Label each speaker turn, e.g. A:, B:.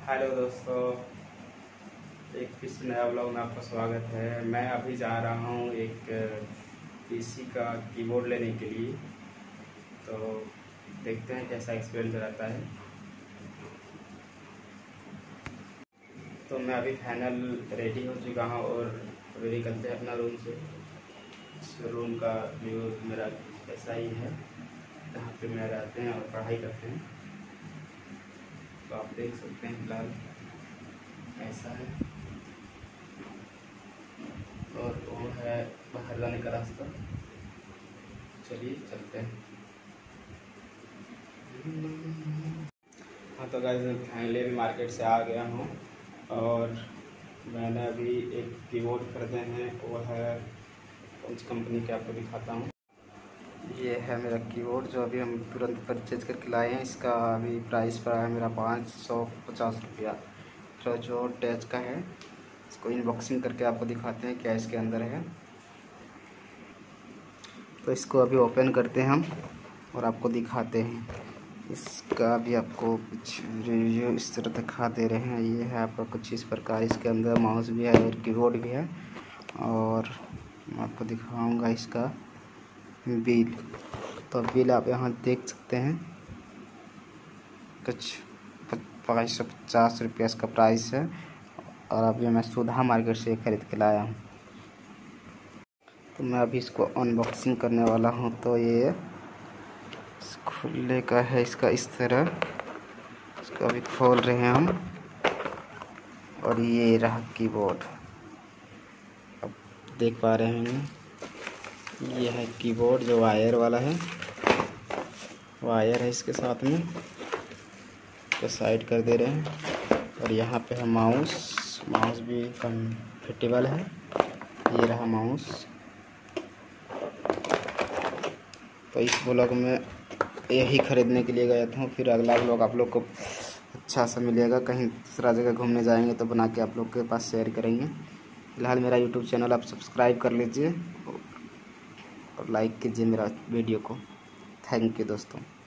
A: Hello दोस्तों, एक फिर से नया ब्लॉग में आपका स्वागत है। मैं अभी जा रहा हूँ एक पीसी का कीबोर्ड लेने के लिए, तो देखते हैं कैसा एक्सपीरियंस रहता है। तो मैं अभी फाइनल रेडी हो चुका हूँ और अभी निकलते हैं अपना रूम से। इस रूम का व्यू मेरा ऐसा ही है, जहाँ पे मैं रहते हैं और पढ़ाई करते हैं। तो आप देख सकते हैं फिलहाल ऐसा है, और वो है बाहर जाने का रास्ता। चलिए चलते हैं। हाँ तो गाइस, मैं फाइनली भी मार्केट से आ गया हूँ और मैंने अभी एक कीबोर्ड खरीदे हैं। वो है उस कंपनी के, आपको दिखाता हूँ। ये है मेरा कीबोर्ड जो अभी हम तुरंत परचेज करके लाए हैं। इसका अभी प्राइस पड़ा है मेरा 550 रुपया, जो टच का है। इसको अनबॉक्सिंग करके आपको दिखाते हैं क्या इसके अंदर है। तो इसको अभी ओपन करते हैं हम और आपको दिखाते हैं। इसका भी आपको कुछ रिव्यू इस तरह दिखा दे रहे हैं। ये है आपका कुछ इस प्रकार, इसके अंदर माउस भी है और कीबोर्ड भी है। और मैं आपको दिखाऊंगा इसका बिल। तो बिल आप यहाँ देख सकते हैं, कुछ 550 रुपया इसका प्राइस है। और अभी मैं सुधा मार्केट से ख़रीद के लाया हूँ। तो मैं अभी इसको अनबॉक्सिंग करने वाला हूँ। तो ये खुले का है, इसका इस तरह। इसको अभी खोल रहे हैं हम, और ये रहा कीबोर्ड। अब देख पा रहे हैं, ये है कीबोर्ड जो वायर वाला है। वायर है इसके साथ में, तो साइड कर दे रहे हैं। और यहाँ पे है माउस भी कंफर्टेबल है। ये रहा माउस। तो इस ब्लॉग में यही ख़रीदने के लिए गया था। फिर अगला ब्लॉग आप लोग को अच्छा सा मिलेगा, कहीं दूसरा जगह घूमने जाएंगे तो बना के आप लोग के पास शेयर करेंगे। फिलहाल मेरा यूट्यूब चैनल आप सब्सक्राइब कर लीजिए और लाइक कीजिए मेरा वीडियो को। थैंक यू दोस्तों।